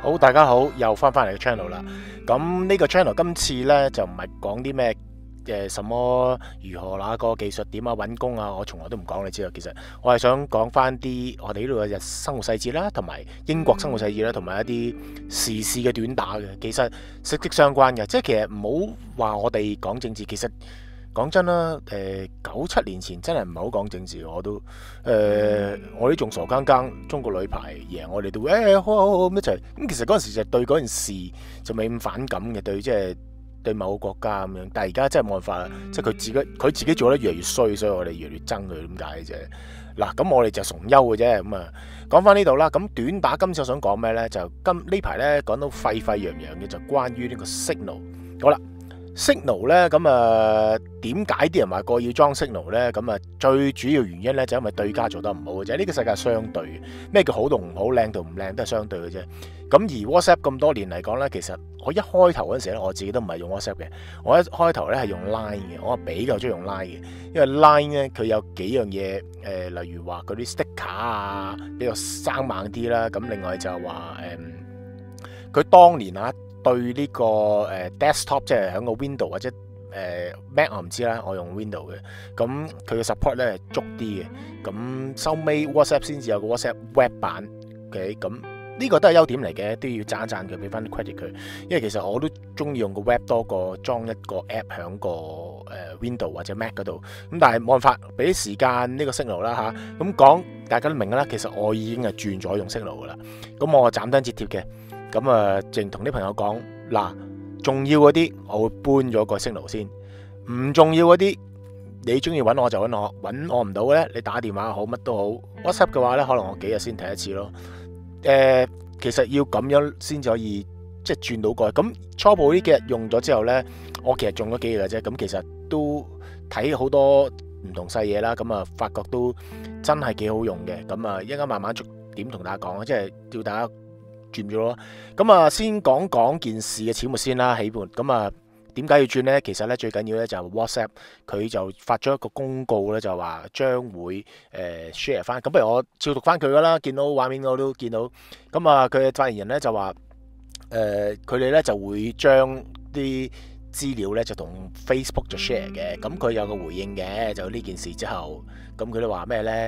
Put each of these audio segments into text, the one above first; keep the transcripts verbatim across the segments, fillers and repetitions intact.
好，大家好，又翻返嚟個 channel 啦。咁呢個 channel 今次呢，就唔係講啲咩誒什麼如何那個技術點啊揾工啊，我從來都唔講，你知道。其實我係想講翻啲我哋呢度嘅日生活細節啦，同埋英國生活細節啦，同埋一啲時事嘅短打嘅，其實息息相關嘅。即係其實唔好話我哋講政治，其實講真啦，誒九七年前真係唔係好講政治，我都誒、呃、我哋仲傻更更，中國女排贏我哋都會誒好好好咁一齊。咁其實嗰陣時就對嗰件事就未咁反感嘅，對即係對某個國家咁樣。但係而家真係冇辦法啦，即係佢自己佢自己做得越嚟越衰，所以我哋越嚟越憎佢，點解嘅啫？嗱，咁我哋就崇優嘅啫。咁啊，講翻呢度啦。咁短打今次我想講咩呢？就今呢排呢講到沸沸揚揚嘅，就關於呢個 Signal。好啦。Signal 咧，咁啊點解啲人話過要裝 Signal 咧？咁啊最主要原因咧就因為對家做得唔好嘅啫。呢個世界係相對嘅，咩叫好同唔好、靚同唔靚都係相對嘅啫。咁而 WhatsApp 咁多年嚟講咧，其實我一開頭嗰陣時咧，我自己都唔係用 WhatsApp 嘅，我一開頭咧係用 Line 嘅，我係比較中意用 Line 嘅，因為 Line 咧佢有幾樣嘢，誒、呃、例如話嗰啲 sticker 啊比較生猛啲啦，咁另外就係話誒佢當年啊。對呢、這個誒、呃、desktop 即係喺個 Window 或者誒、呃、Mac 我唔知啦，我用 Window 嘅，咁佢嘅 support 咧係足啲嘅，咁收尾 WhatsApp 先至有個 WhatsApp Web 版嘅，咁、okay? 呢個都係優點嚟嘅，都要讚一讚佢，俾翻啲 credit 佢，因為其實我都中意用個 Web 多過裝一個 app 喺個誒 Window 或者 Mac 嗰度，咁但係冇辦法，俾啲時間呢個 Signal 啦吓，咁講大家都明㗎啦，其實我已經係轉咗用 Signal 㗎啦，咁我斬釘截鐵嘅。咁啊，淨同啲朋友講嗱，重要嗰啲我會搬咗個 Signal先，唔重要嗰啲你中意揾我就揾我，揾我唔到咧，你打電話好乜都好 ，WhatsApp 嘅話咧，可能我幾日先睇一次咯。誒、呃，其實要咁樣先至可以即係轉到過去。咁初步呢幾日用咗之後咧，我其實中咗幾日嘅啫。咁其實都睇好多唔同細嘢啦。咁啊，發覺都真係幾好用嘅。咁啊，一陣間慢慢逐點同大家講，即係叫大家。轉咗咯，咁啊先講講件事嘅始末先啦，起盤咁啊點解要轉呢？其實咧最緊要咧就係 WhatsApp 佢就發咗一個公告咧，就話將會誒 share 翻。咁不如我照讀翻佢噶啦，見到畫面我都見到。咁啊佢嘅發言人咧就話誒佢哋咧就會將啲資料咧就同 Facebook 就 share 嘅。咁佢有個回應嘅，就呢件事之後，咁佢哋話咩咧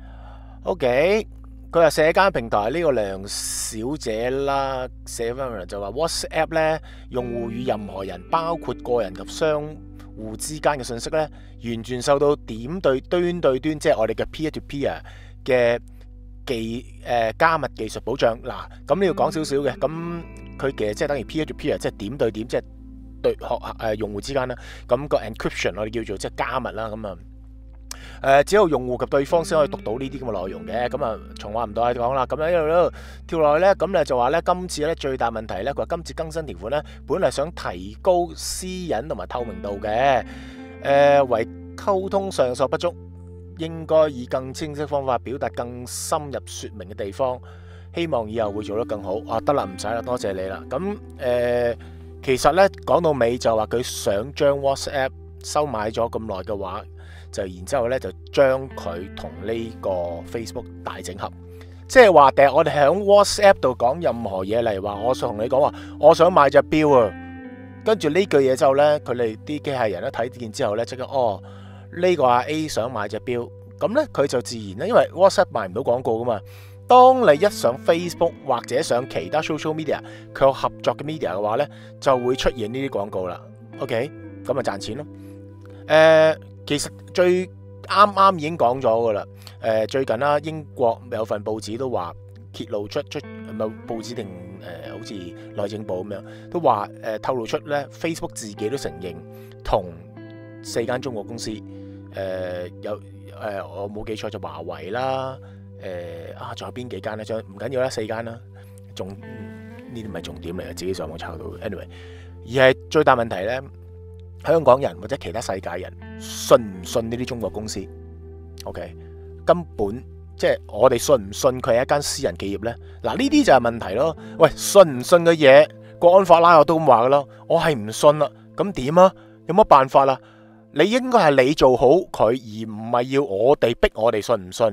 ？OK。佢話社交平台呢個梁小姐啦，寫翻就話 WhatsApp 咧，用戶與任何人，包括個人及商戶之間嘅信息咧，完全受到點對端對端，即係我哋嘅 peer to peer 嘅技誒、呃、加密技術保障。嗱，咁你要講少少嘅，咁佢其實即係等於 peer to peer，即係點對點，即係對學誒用戶之間啦。咁個 encryption 我哋叫做即係加密啦，咁啊。誒、呃，只有用戶及對方先可以讀到呢啲咁嘅內容嘅，咁啊，從話唔到喺度講啦，咁樣一路一路跳落去咧，咁咧就話咧，今次咧最大問題咧，佢話今次更新條款咧，本嚟想提高私隱同埋透明度嘅，誒、呃，為溝通上所不足，應該以更清晰方法表達更深入說明嘅地方，希望以後會做得更好。啊，得啦，唔使啦，多謝你啦。咁誒、呃，其實咧講到尾就話佢想將 WhatsApp 收買咗咁耐嘅話。就然之後咧，就將佢同呢個 Facebook 大整合，即係話第日我哋喺 WhatsApp 度講任何嘢，例如話我想同你講話，我想買隻錶啊，跟住呢句嘢之後咧，佢哋啲機械人一睇見之後咧，即刻哦呢、呢個阿 A 想買隻錶，咁咧佢就自然咧，因為 WhatsApp 賣唔到廣告噶嘛，當你一上 Facebook 或者上其他 social media 佢有合作嘅 media 嘅話咧，就會出現呢啲廣告啦。OK， 咁咪賺錢咯。誒、呃。其實最啱啱已經講咗噶啦，誒最近啦，英國有份報紙都話揭露出出唔係報紙定誒、呃，好似內政部咁樣都話誒、呃、透露出咧 ，Facebook 自己都承認同四間中國公司誒、呃、有誒、呃、我冇記錯就華為啦，誒、呃、啊仲有邊幾間咧？仲唔緊要啦，四間啦，仲呢啲唔係重點嚟嘅，自己上網抄到。anyway， 而係最大問題咧。香港人或者其他世界人信唔信呢啲中國公司 ？OK， 根本即係我哋信唔信佢係一間私人企業呢？嗱，呢啲就係問題咯。喂，信唔信嘅嘢，國安法啦我都咁話噶咯。我係唔信啦，咁點啊？有乜辦法啊？你應該係你做好佢，而唔係要我哋逼我哋信唔信。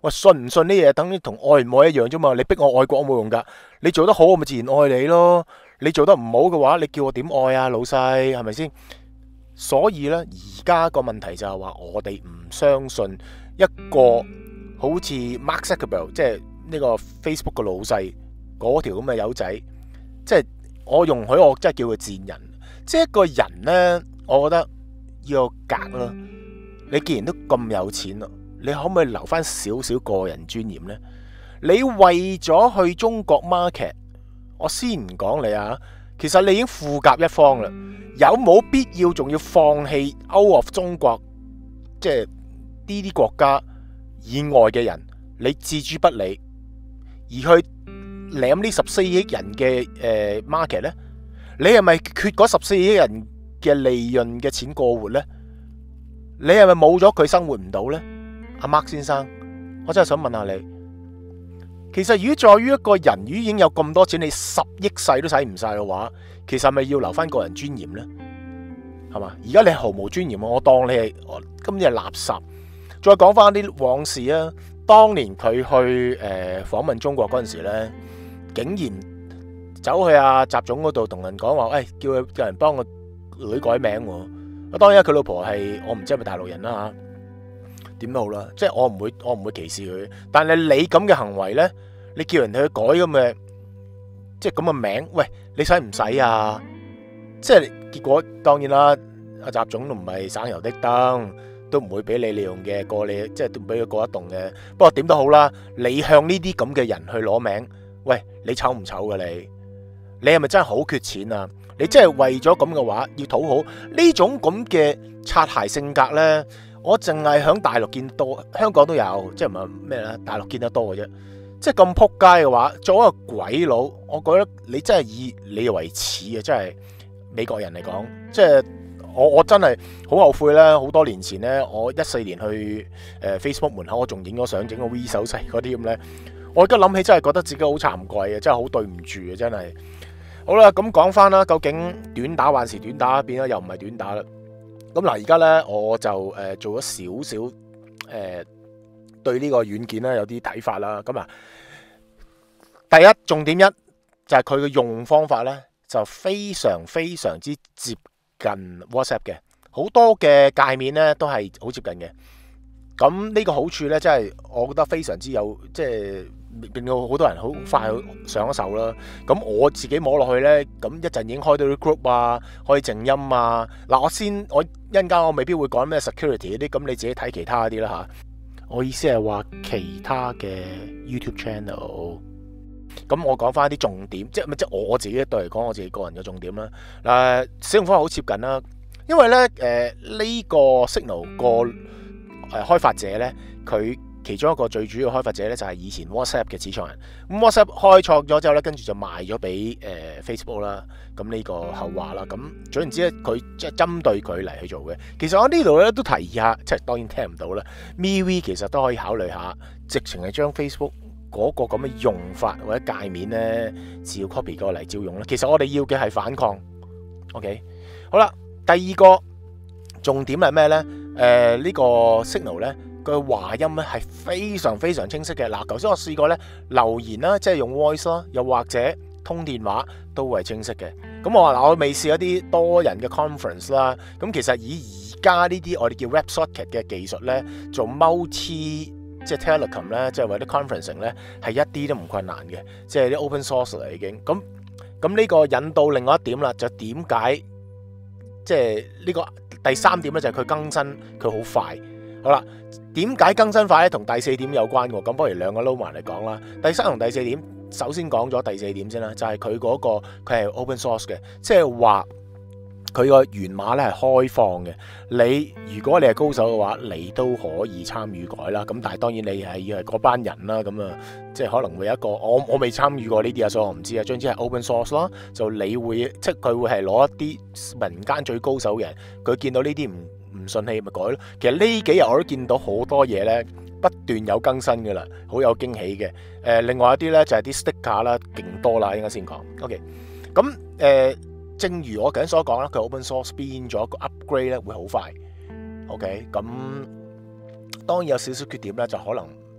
我信唔信呢嘢等於同愛唔愛一樣啫嘛。你逼我愛國冇用噶，你做得好我咪自然愛你咯。你做得唔好嘅話，你叫我點愛啊，老細係咪先？所以呢，而家個問題就係話我哋唔相信一個好似 Mark Zuckerberg 即係呢個 Facebook 嘅老細嗰條咁嘅友仔，即係我容許我真係叫佢賤人。即係一個人呢，我覺得要有格咯。你既然都咁有錢咯，你可唔可以留翻少少個人尊嚴呢？你為咗去中國 market， 我先唔講你啊，其實你已經富甲一方啦，有冇必要仲要放棄 out of 中國，即係呢啲國家以外嘅人，你置諸不理，而去攬呢十四億人嘅誒 market 呢？你係咪缺嗰十四億人嘅利潤嘅錢過活呢？你係咪冇咗佢生活唔到呢？阿 Mark 先生，我真係想問下你，其實如果在於一個人如果已經有咁多錢，你十億世都使唔晒嘅話，其實係咪要留翻個人尊嚴呢？係嘛？而家你毫無尊嚴，我當你係今日係垃圾。再講翻啲往事啊，當年佢去誒、呃、訪問中國嗰陣時咧，竟然走去阿習總嗰度同人講話，誒、哎、叫佢叫人幫個女改名喎。當然佢老婆係我唔知係咪大陸人啦嚇，點都好啦，即係我唔會我唔會歧視佢。但係你咁嘅行為呢，你叫人去改咁嘅即係咁嘅名，喂，你使唔使啊？即係結果當然啦，阿習總都唔係省油的燈，都唔會俾你利用嘅過你，即係都唔俾佢過得動嘅。不過點都好啦，你向呢啲咁嘅人去攞名，喂，你醜唔醜㗎你？你係咪真係好缺錢啊？你真係為咗咁嘅話要討好呢種咁嘅擦鞋性格呢？我淨係響大陸見多，香港都有，即係唔係咩咧？大陸見得多嘅啫。即係咁撲街嘅話，做一個鬼佬，我覺得你真係以你為恥啊！真係美國人嚟講，即係我我真係好後悔咧。好多年前呢，我一四年去誒 Facebook 門口，我仲影咗相，整個 V 手勢嗰啲咁呢。我而家諗起真係覺得自己好慚愧啊！真係好對唔住啊！真係。好啦，咁講翻啦，究竟短打還是短打，變咗又唔係短打啦。咁嗱，而家呢，我就誒、呃、做咗少少誒對呢個軟件咧有啲睇法啦。咁啊，第一重點一就係佢嘅用方法呢，就非常非常之接近 WhatsApp 嘅，好多嘅界面呢都係好接近嘅。咁呢個好處呢，真係我覺得非常之有，即係令到好多人好快上咗手啦。咁我自己摸落去呢，咁一陣已經開到啲 group 啊，可以靜音啊。嗱，我先我一陣間我未必會講咩 security 嗰啲，咁你自己睇其他嗰啲啦吓。我意思係話其他嘅 YouTube channel。咁我講翻啲重點，即係即係我自己對嚟講，我自己個人嘅重點啦。嗱，使用方法好接近啦，因為呢誒呢、呃呢個 Signal 個。誒開發者呢，佢其中一個最主要開發者呢，就係以前 WhatsApp 嘅始創人。咁 WhatsApp 開創咗之後呢，跟住就賣咗俾誒 Facebook 啦。咁呢個後話啦。咁總言之咧，佢即係針對佢嚟去做嘅。其實我呢度呢，都提議下，即係當然聽唔到啦。M V 其實都可以考慮下，直情係將 Facebook 嗰個咁嘅用法或者界面呢，照 copy 過嚟照用啦。其實我哋要嘅係反抗。OK， 好啦，第二個重點係咩呢？誒、呃、呢、這個 Signal 咧，佢話音咧係非常非常清晰嘅。嗱，頭先我試過咧留言啦，即係用 voice 啦，又或者通電話都係清晰嘅。咁我話嗱，我未試一啲多人嘅 conference 啦。咁其實以而家呢啲我哋叫 WebSocket 嘅技術咧，做 multi 即係 telecom 咧，即係或者 conferencing 咧，係一啲都唔困難嘅，即係啲 open source 嚟已經。咁咁呢個引到另外一點啦，就點解即係呢個？第三點咧就係佢更新佢好快，好啦，點解更新快咧？同第四點有關嘅，咁不如兩個撈埋嚟講啦。第三同第四點，首先講咗第四點先啦，就係佢嗰個佢係 open source 嘅，即係話佢個源碼咧係開放嘅。你如果你係高手嘅話，你都可以參與改啦。咁但係當然你係要係嗰班人啦，咁啊即係可能會有一個我我未參與過呢啲啊，所以我唔知啊。總之係 open source 啦，就你會即係佢會係攞一啲民間最高手嘅人，佢見到呢啲唔唔順氣咪改咯。其實呢幾日我都見到好多嘢咧，不斷有更新嘅啦，好有驚喜嘅。誒、呃，另外一啲咧就係啲 sticker 啦，勁多啦，應該先講。OK，咁誒。呃正如我頭先所講啦，佢 open source 變咗個 upgrade 咧會好快。OK，咁當然有少少缺點咧，就可能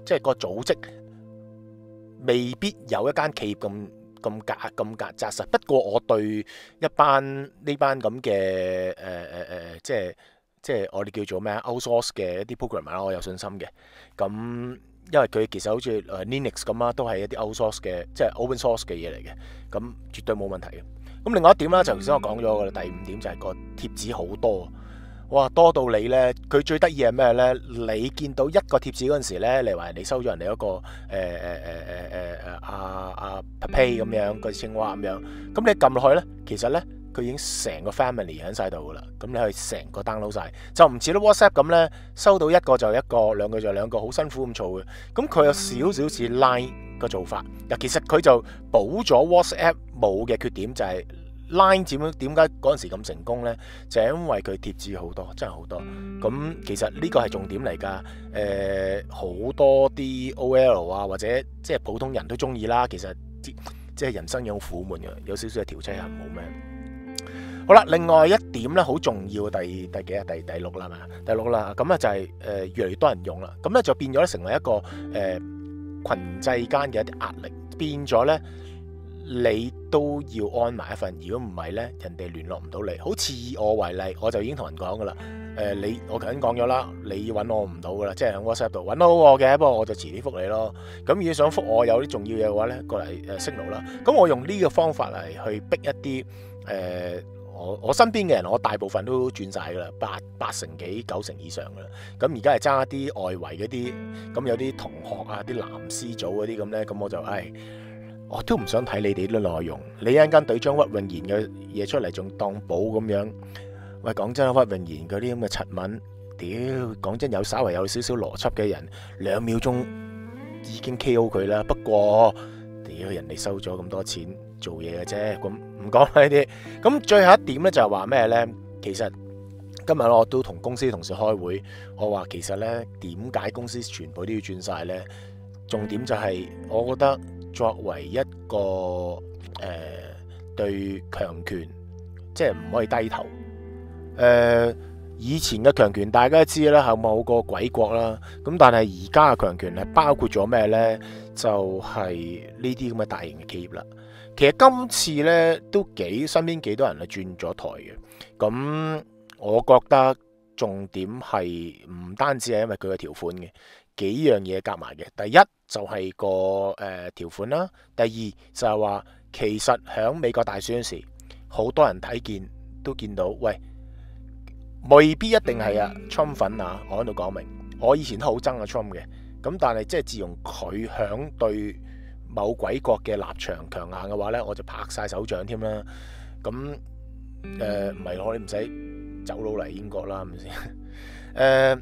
即係個組織未必有一間企業咁咁紮咁紮紮實。不過我對一班呢班咁嘅誒誒誒，即係即係我哋叫做咩 outsource 嘅一啲 programmer 啦，我有信心嘅。咁因為佢其實好似誒 Linux 咁啦，都係一啲 outsource 嘅，即係 open source 嘅嘢嚟嘅，咁絕對冇問題嘅。咁另外一點啦，就頭先我講咗嘅啦，第五點就係個貼紙好多，哇多到你呢，佢最得意係咩呢？你見到一個貼紙嗰陣時呢，你話人哋收咗人哋嗰個誒誒誒誒誒誒阿阿 Pay 咁樣個青蛙咁樣，咁你撳落去呢，其實呢，佢已經成個 family 喺晒度噶啦，咁你可以成個 download 晒，就唔似得 WhatsApp 咁呢，收到一個就一個，兩個就兩個，好辛苦咁做嘅。咁佢有少少似 Line 個做法，嗱其實佢就補咗 WhatsApp 冇嘅缺點，就係 Line 點樣點解嗰陣時咁成功呢？就係因為佢貼紙好多，真係好多。咁其實呢個係重點嚟㗎，誒、呃、好多啲 O L 啊或者即係普通人都中意啦。其實即係人生有苦悶嘅，有少少嘅調劑係唔好咩？好啦，另外一點咧好重要，第第幾啊？第第六啦嘛，第六啦，咁啊就係、是、誒、呃、越嚟越多人用啦，咁咧就變咗咧成為一個誒、呃、群際間嘅一啲壓力，變咗咧你都要安埋一份，如果唔係咧人哋聯絡唔到你。好似以我為例，我就已經同人講噶啦，誒、呃、你我頭先講咗啦，你揾我唔到噶啦，即係喺 WhatsApp 度揾到我嘅，不過我就遲啲覆你咯。咁如果想覆我有啲重要嘢嘅話咧，過嚟誒 signal 啦。咁我用呢個方法嚟去逼一啲誒。呃我我身邊嘅人，我大部分都轉晒噶啦，八八成幾九成以上噶啦。咁而家係爭一啲外圍嗰啲，咁有啲同學啊，啲藍絲組嗰啲咁呢，咁我就唉，我都唔想睇你哋啲內容。你一陣間對張屈穎妍嘅嘢出嚟，仲當寶咁樣。喂，講真，屈穎妍嗰啲咁嘅柒文，屌，講真有稍為有少少邏輯嘅人，兩秒鐘已經 K O 佢啦。不過，屌人哋收咗咁多錢做嘢嘅啫，咁。唔講呢啲，咁最後一點咧就係話咩呢？其實今日我都同公司同事開會，我話其實呢點解公司全部都要轉晒呢？重點就係我覺得作為一個誒、呃、對強權，即係唔可以低頭。誒、呃，以前嘅強權大家都知啦，係某個鬼國啦。咁但係而家嘅強權係包括咗咩呢？就係呢啲咁嘅大型嘅企業啦。其實今次咧都幾身邊幾多人係轉咗台嘅，咁我覺得重點係唔單止係因為佢嘅條款嘅，幾樣嘢夾埋嘅。第一就係個誒、呃、條款啦，第二就係話其實喺美國大選嗰時，好多人睇見都見到，喂，未必一定係啊 Trump 粉啊，我喺度講明，我以前都好憎阿 Trump 嘅，咁但係即係自從佢響對某鬼國嘅立場強硬嘅話呢，我就拍晒手掌添啦。咁誒唔係我哋唔使走佬嚟英國啦，係咪先？誒、呃，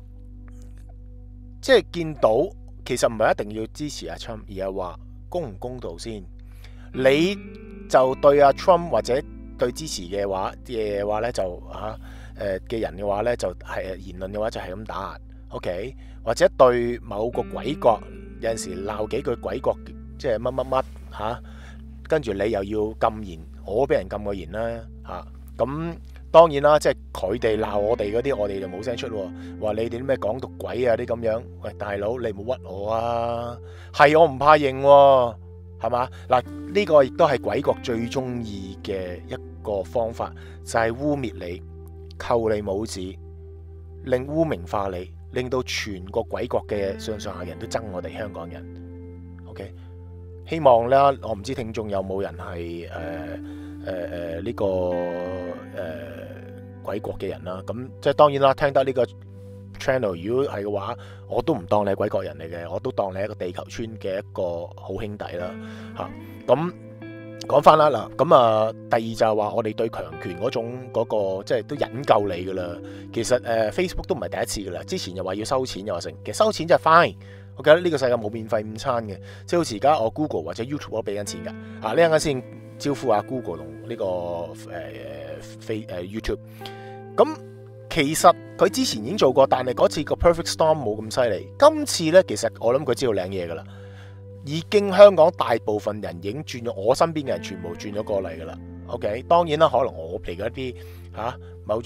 即係見到其實唔係一定要支持阿 Trump，而係話公唔公道先。你就對阿 Trump 或者對支持嘅話嘅話呢，就嚇誒嘅人嘅話呢，就係、是、言論嘅話就係咁打壓。OK，或者對某個鬼國有陣時鬧幾句鬼國。即係乜乜乜嚇，跟住你又要禁言，我俾人禁過言啦嚇。咁、啊、當然啦，即係佢哋鬧我哋嗰啲，我哋就冇聲出喎。話你哋啲咩港獨鬼啊啲咁樣，喂大佬你冇屈我啊，係我唔怕認喎，係嘛？嗱，呢個亦都係鬼國最中意嘅一個方法，就係、是、污蔑你、扣你帽子、令污名化你，令到全個鬼國嘅上上下人都憎我哋香港人。OK。希望咧，我唔知聽眾有冇人係誒誒誒呢個誒、呃、鬼國嘅人啦。咁即係當然啦，聽得呢個 channel，如果係嘅話，我都唔當你係鬼國人嚟嘅，我都當你係一個地球村嘅一個好兄弟啦。嚇，咁講翻啦嗱，咁啊第二就係話我哋對強權嗰種嗰、那個即係都引咎你噶啦。其實誒、呃、Facebook 都唔係第一次噶啦，之前又話要收錢又話成，其實收錢就係 fine。我記得呢個世界冇免費午餐嘅，即係好似而家我 Google 或者 YouTube 我俾緊錢㗎。啊，呢陣間先招呼下 Google 同呢、這個誒飛誒 YouTube。咁其實佢之前已經做過，但係嗰次個 Perfect Storm 冇咁犀利。今次咧，其實我諗佢知道領嘢㗎啦，已經香港大部分人已經轉咗，我身邊嘅人全部轉咗過嚟㗎啦。OK，當然啦，可能我哋嗰啲嚇某種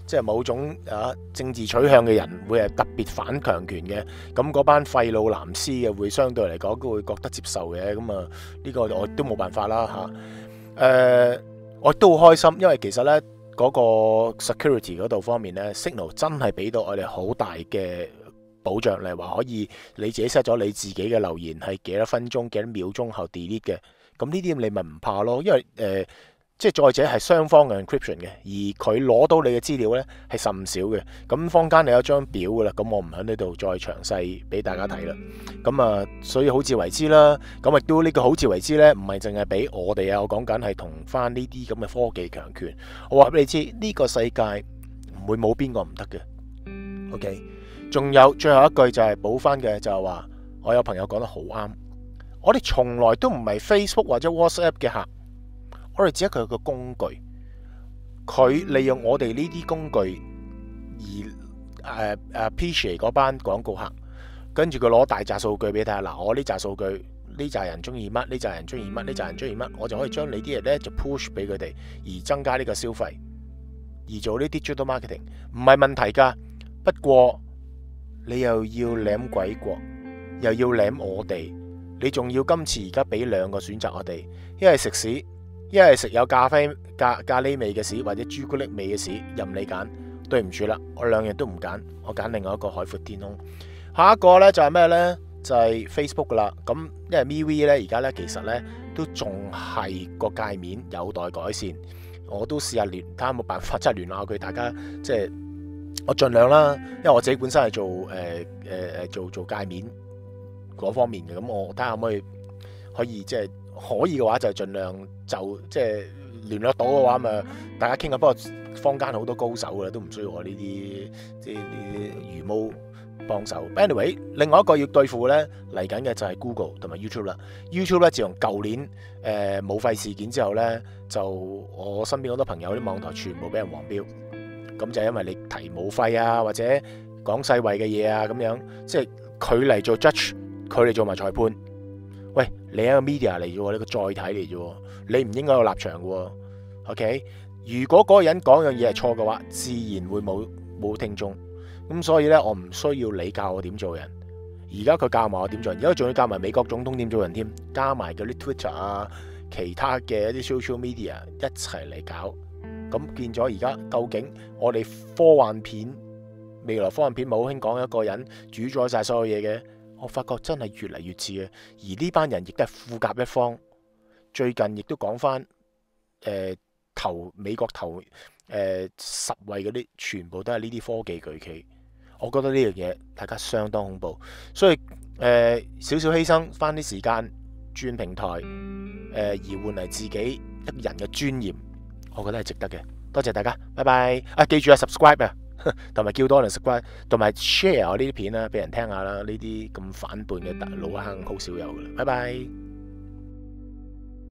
即係某種啊政治取向嘅人會係特別反強權嘅，咁嗰班廢老藍絲嘅會相對嚟講都會覺得接受嘅，咁啊呢個我都冇辦法啦嚇。誒、呃，我都好開心，因為其實呢嗰、那個 security 嗰度方面呢 Signal 真係俾到我哋好大嘅保障，例如話可以你自己 set 咗你自己嘅留言係幾多分鐘、幾多秒鐘後 delete 嘅，咁呢啲你咪唔怕咯，因為誒。呃即係再者係雙方嘅 encryption 嘅，而佢攞到你嘅資料呢係甚少嘅。咁坊間你有張表噶啦，咁我唔喺呢度再詳細俾大家睇啦。咁啊，所以好自為之啦。咁亦都呢個好自為之呢，唔係淨係俾我哋啊，我講緊係同翻呢啲咁嘅科技強權。我話俾你知，呢個世界唔會冇邊個唔得嘅。OK，仲有最後一句就係補翻嘅，就係話我有朋友講得好啱，我哋從來都唔係 Facebook 或者 WhatsApp 嘅客。我哋只係佢個工具，佢利用我哋呢啲工具而誒誒 appreciate 嗰班廣告客，跟住佢攞大紮數據俾你睇下。嗱，我呢紮數據，呢紮人中意乜，呢紮人中意乜，呢紮人中意乜，我就可以將你啲嘢咧就 push 俾佢哋，而增加呢個消費，而做呢啲 digital marketing 唔係問題㗎。不過你又要舐鬼國，又要舐我哋，你仲要今次而家俾兩個選擇我哋，一係食屎。一係食有咖啡咖咖喱味嘅屎，或者朱古力味嘅屎，任你揀。對唔住啦，我兩樣都唔揀，我揀另外一個海闊天空。下一個呢就係咩呢？就係 Facebook 噶啦。咁因為 M V 呢而家呢其實呢都仲係個界面有待改善。我都試下聯，睇下有冇辦法即係聯絡佢，大家即係我盡量啦。因為我自己本身係做誒誒誒做做界面嗰方面嘅，咁我睇下可唔可以可以即係。可以嘅話就盡量就即係聯絡到嘅話咪大家傾下。不過坊間好多高手嘅，都唔需要我呢啲即係呢啲魚毛幫手。Anyway， 另外一個要對付咧嚟緊嘅就係 Google 同埋 YouTube 啦。YouTube 咧自從舊年誒冇費事件之後咧，就我身邊好多朋友啲網台全部俾人黃標，咁就係因為你提冇費啊，或者講世衛嘅嘢啊咁樣，即係佢嚟做 judge，佢嚟做埋裁判。喂，你係一個 media 嚟啫喎，你個載體嚟啫喎，你唔應該有立場嘅喎。OK，如果嗰個人講樣嘢係錯嘅話，自然會冇冇聽眾。咁所以呢，我唔需要你教我點做人。而家佢教埋我點做人，而家仲要教埋美國總統點做人添，加埋嗰啲 Twitter 啊，其他嘅一啲 social media 一齊嚟搞。咁變咗而家究竟我哋科幻片未來科幻片冇好興講一個人主宰晒所有嘢嘅。我發覺真係越嚟越似嘅，而呢班人亦都係富甲一方。最近亦都講翻誒頭美國頭誒、呃、十位嗰啲，全部都係呢啲科技巨企。我覺得呢樣嘢大家相當恐怖，所以誒少少犧牲翻啲時間轉平台誒、呃，而換嚟自己一個人嘅尊嚴，我覺得係值得嘅。多謝大家，拜拜。啊，記住啊 ，subscribe 啊！同埋叫多人 subscribe，同埋 share 我呢啲片啦，俾人聽下啦。呢啲咁反叛嘅大老坑好少有噶啦。拜拜。